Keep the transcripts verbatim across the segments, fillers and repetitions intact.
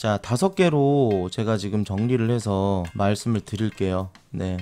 자, 다섯 개로 제가 지금 정리를 해서 말씀을 드릴게요. 네.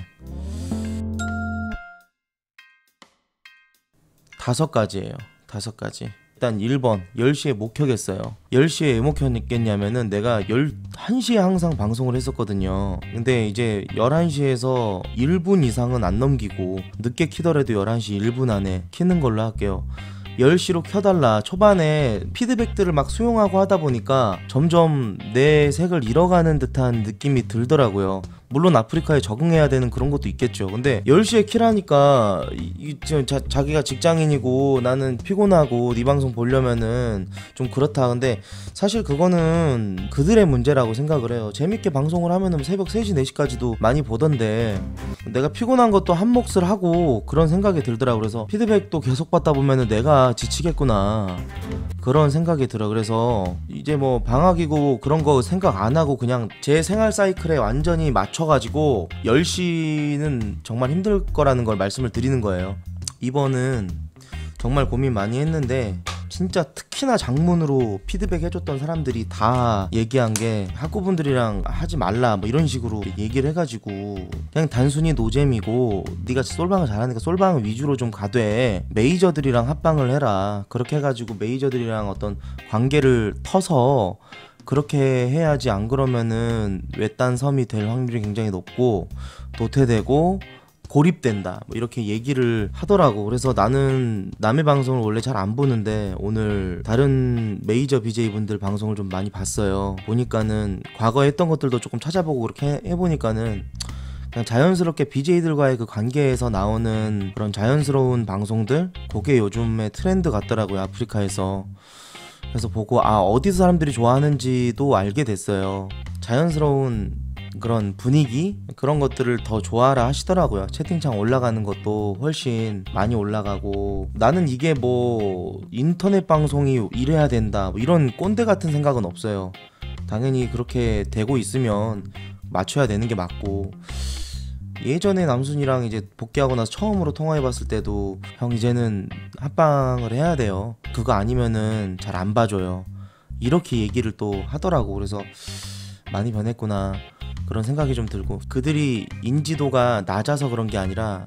다섯 가지예요. 다섯 가지. 일단 일 번, 열 시에 못 켜겠어요. 열 시에 왜 못 켰겠냐면은 내가 열한 시에 항상 방송을 했었거든요. 근데 이제 열한 시에서 일 분 이상은 안 넘기고 늦게 키더라도 열한 시 일 분 안에 키는 걸로 할게요. 열 시로 켜달라. 초반에 피드백들을 막 수용하고 하다 보니까 점점 내 색을 잃어가는 듯한 느낌이 들더라고요. 물론 아프리카에 적응해야 되는 그런 것도 있겠죠. 근데 열 시에 키라니까 이, 이, 자, 자기가 직장인이고 나는 피곤하고 네 방송 보려면은 좀 그렇다. 근데 사실 그거는 그들의 문제라고 생각을 해요. 재밌게 방송을 하면은 새벽 세 시 네 시까지도 많이 보던데 내가 피곤한 것도 한 몫을 하고 그런 생각이 들더라고. 그래서 피드백도 계속 받다 보면은 내가 지치겠구나 그런 생각이 들어. 그래서 이제 뭐 방학이고 그런 거 생각 안 하고 그냥 제 생활 사이클에 완전히 맞춰 가지고 열 시는 정말 힘들 거라는 걸 말씀을 드리는 거예요. 이번은 정말 고민 많이 했는데 진짜 특히나 장문으로 피드백 해줬던 사람들이 다 얘기한 게 학우분들이랑 하지 말라 뭐 이런 식으로 얘기를 해가지고 그냥 단순히 노잼이고 네가 솔방을 잘하니까 솔방 위주로 좀 가되 메이저들이랑 합방을 해라. 그렇게 해가지고 메이저들이랑 어떤 관계를 터서 그렇게 해야지, 안 그러면은 외딴 섬이 될 확률이 굉장히 높고 도태되고 고립된다 뭐 이렇게 얘기를 하더라고. 그래서 나는 남의 방송을 원래 잘 안 보는데 오늘 다른 메이저 비제이 분들 방송을 좀 많이 봤어요. 보니까는 과거에 했던 것들도 조금 찾아보고 그렇게 해보니까는 그냥 자연스럽게 비제이들과의 그 관계에서 나오는 그런 자연스러운 방송들, 그게 요즘의 트렌드 같더라고요, 아프리카에서. 그래서 보고 아 어디서 사람들이 좋아하는지도 알게 됐어요. 자연스러운 그런 분위기, 그런 것들을 더 좋아라 하시더라고요. 채팅창 올라가는 것도 훨씬 많이 올라가고. 나는 이게 뭐 인터넷 방송이 이래야 된다 뭐 이런 꼰대 같은 생각은 없어요. 당연히 그렇게 되고 있으면 맞춰야 되는 게 맞고. 예전에 남순이랑 이제 복귀하고 나서 처음으로 통화해봤을 때도 형 이제는 합방을 해야 돼요, 그거 아니면은 잘 안 봐줘요, 이렇게 얘기를 또 하더라고. 그래서 많이 변했구나 그런 생각이 좀 들고, 그들이 인지도가 낮아서 그런 게 아니라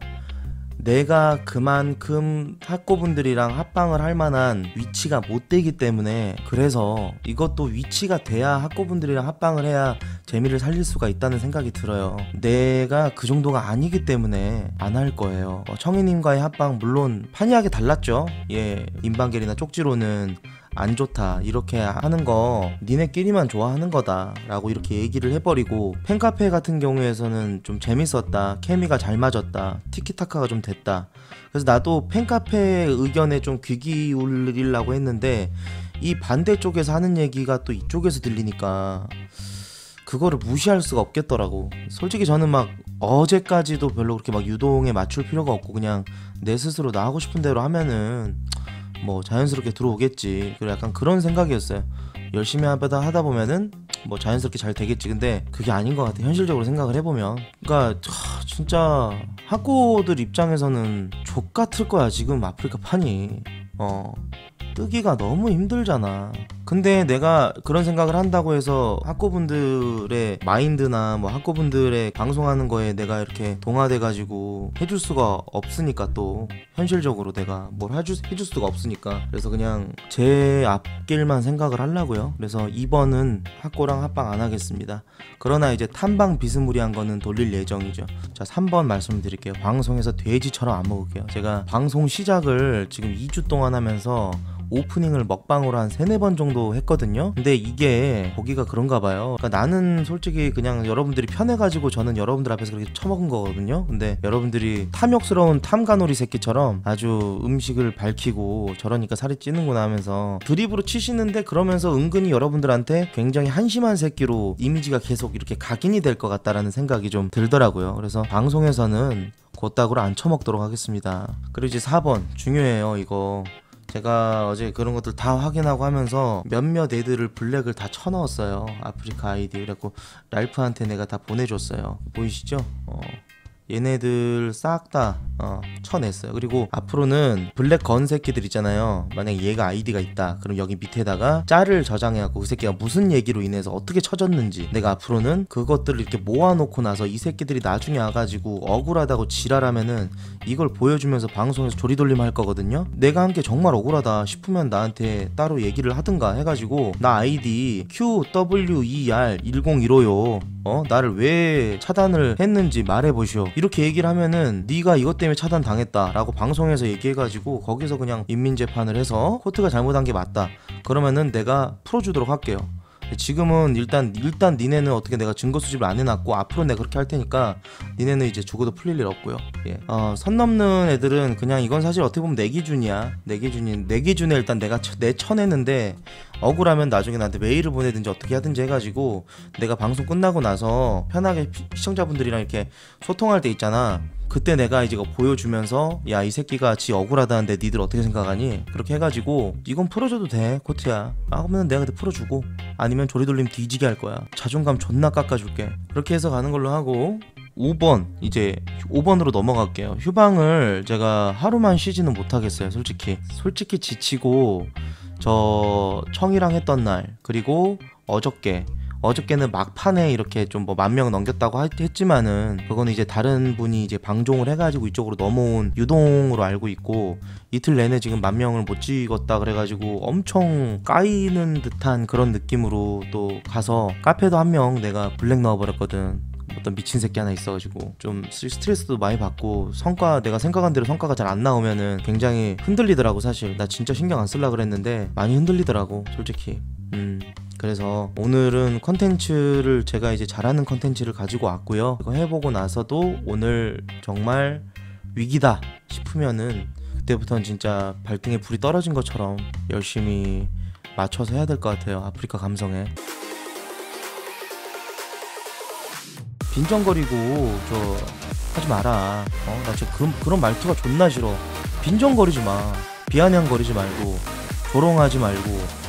내가 그만큼 학고분들이랑 합방을 할 만한 위치가 못 되기 때문에, 그래서 이것도 위치가 돼야 학고분들이랑 합방을 해야 재미를 살릴 수가 있다는 생각이 들어요. 내가 그 정도가 아니기 때문에 안 할 거예요. 어, 청이님과의 합방 물론 판이하게 달랐죠. 예, 임방겔이나 쪽지로는 안 좋다 이렇게 하는 거 니네끼리만 좋아하는 거다 라고 이렇게 얘기를 해버리고, 팬카페 같은 경우에서는 좀 재밌었다, 케미가 잘 맞았다, 티키타카가 좀 됐다. 그래서 나도 팬카페 의견에 좀 귀 기울이려고 했는데 이 반대쪽에서 하는 얘기가 또 이쪽에서 들리니까 그거를 무시할 수가 없겠더라고. 솔직히 저는 막 어제까지도 별로 그렇게 막 유동에 맞출 필요가 없고 그냥 내 스스로 나 하고 싶은 대로 하면은 뭐 자연스럽게 들어오겠지, 그리고 약간 그런 생각이었어요. 열심히 하다 하다 보면은 뭐 자연스럽게 잘 되겠지. 근데 그게 아닌 것 같아, 현실적으로 생각을 해보면. 그러니까 하, 진짜 학고들 입장에서는 족같을 거야 지금 아프리카 판이. 어 뜨기가 너무 힘들잖아. 근데 내가 그런 생각을 한다고 해서 학고분들의 마인드나 뭐 학고분들의 방송하는 거에 내가 이렇게 동화돼가지고 해줄 수가 없으니까, 또 현실적으로 내가 뭘 해줄, 해줄 수가 없으니까. 그래서 그냥 제 앞길만 생각을 하려고요. 그래서 이번은 학고랑 합방 안 하겠습니다. 그러나 이제 탐방 비스무리한 거는 돌릴 예정이죠. 자, 삼 번 말씀드릴게요. 방송에서 돼지처럼 안 먹을게요. 제가 방송 시작을 지금 이 주 동안 하면서 오프닝을 먹방으로 한 세네 번 정도 했거든요. 근데 이게 보기가 그런가 봐요. 그러니까 나는 솔직히 그냥 여러분들이 편해가지고 저는 여러분들 앞에서 그렇게 처먹은 거거든요. 근데 여러분들이 탐욕스러운 탐가놀이 새끼처럼 아주 음식을 밝히고 저러니까 살이 찌는구나 하면서 드립으로 치시는데, 그러면서 은근히 여러분들한테 굉장히 한심한 새끼로 이미지가 계속 이렇게 각인이 될 것 같다라는 생각이 좀 들더라고요. 그래서 방송에서는 곧다구로 안 처먹도록 하겠습니다. 그리고 이제 사 번 중요해요. 이거 제가 어제 그런 것들 다 확인하고 하면서 몇몇 애들을 블랙을 다 쳐넣었어요, 아프리카 아이디. 그래갖고 랄프한테 내가 다 보내줬어요. 보이시죠? 어, 얘네들 싹 다 어, 쳐냈어요. 그리고 앞으로는 블랙 건 새끼들 있잖아요. 만약에 얘가 아이디가 있다 그럼 여기 밑에다가 짤을 저장해갖고 그 새끼가 무슨 얘기로 인해서 어떻게 쳐졌는지 내가 앞으로는 그것들을 이렇게 모아놓고 나서 이 새끼들이 나중에 와가지고 억울하다고 지랄하면은 이걸 보여주면서 방송에서 조리돌림 할 거거든요. 내가 한 게 정말 억울하다 싶으면 나한테 따로 얘기를 하든가 해가지고 나 아이디 큐 더블유 이 알 일공일오요 어? 나를 왜 차단을 했는지 말해보시오. 이렇게 얘기를 하면은 네가 이것 때문에 차단 당했다 라고 방송에서 얘기해가지고 거기서 그냥 인민재판을 해서 코트가 잘못한 게 맞다 그러면은 내가 풀어주도록 할게요. 지금은 일단 일단 니네는 어떻게 내가 증거 수집을 안 해놨고 앞으로 내가 그렇게 할 테니까 니네는 이제 죽어도 풀릴 일 없고요. 예. 어, 선 넘는 애들은 그냥 이건 사실 어떻게 보면 내 기준이야. 내 기준인 내 기준에 일단 내가 쳐, 내 쳐냈는데 억울하면 나중에 나한테 메일을 보내든지 어떻게 하든지 해가지고 내가 방송 끝나고 나서 편하게 시청자분들이랑 이렇게 소통할 때 있잖아. 그때 내가 이제 이거 보여주면서 야 이 새끼가 지 억울하다는데 니들 어떻게 생각하니? 그렇게 해가지고 이건 풀어줘도 돼 코트야. 아 그러면 내가 그때 풀어주고 아니면 조리돌림 뒤지게 할 거야. 자존감 존나 깎아줄게. 그렇게 해서 가는 걸로 하고 오 번 이제 오 번으로 넘어갈게요. 휴방을 제가 하루만 쉬지는 못하겠어요. 솔직히 솔직히 지치고 저 청이랑 했던 날 그리고 어저께 어저께는 막판에 이렇게 좀 뭐 만 명 넘겼다고 했지만은 그거는 이제 다른 분이 이제 방종을 해가지고 이쪽으로 넘어온 유동으로 알고 있고 이틀 내내 지금 만 명을 못 찍었다 그래가지고 엄청 까이는 듯한 그런 느낌으로 또 가서 카페도 한 명 내가 블랙 넣어버렸거든. 어떤 미친 새끼 하나 있어가지고 좀 스트레스도 많이 받고 성과 내가 생각한 대로 성과가 잘 안 나오면은 굉장히 흔들리더라고. 사실 나 진짜 신경 안 쓸라 그랬는데 많이 흔들리더라고 솔직히. 음 그래서 오늘은 컨텐츠를 제가 이제 잘하는 컨텐츠를 가지고 왔고요. 이거 해보고 나서도 오늘 정말 위기다 싶으면은 그때부터는 진짜 발등에 불이 떨어진 것처럼 열심히 맞춰서 해야 될 것 같아요. 아프리카 감성에. 빈정거리고 저 하지 마라. 어? 나 진짜 그런, 그런 말투가 존나 싫어. 빈정거리지 마. 비아냥거리지 말고 조롱하지 말고.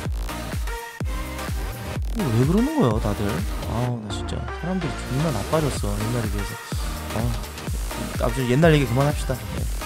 왜 그러는 거야 다들? 아우 나 진짜 사람들이 존나 나빠졌어 옛날에 비해서. 아, 아무튼 옛날 얘기 그만합시다. 네.